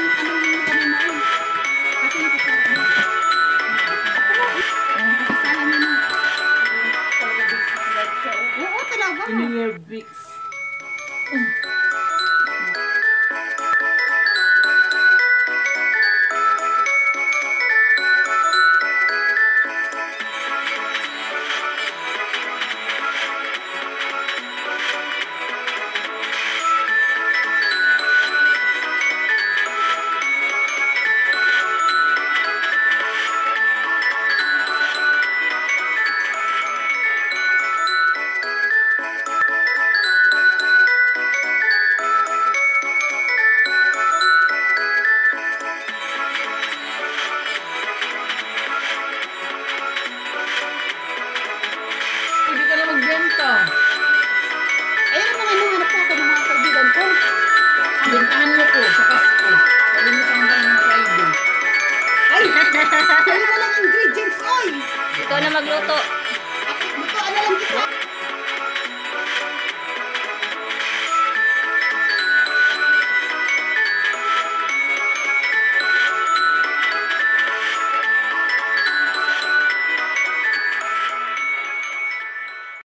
anong kami mo eh. Kasi yung kutsara mo. Kasasahan niya mo. Oo, talaga. Ininger Vicks. Hindi ka na magbenta. Ayun ang mga nahanap sa akin ng mga kaibigan ko. Bentahan mo ko sa Pasko. Galing mo sa hanggang ng Friday. Ay! Sa'yo na lang ingredients, oy! Ikaw na magluto.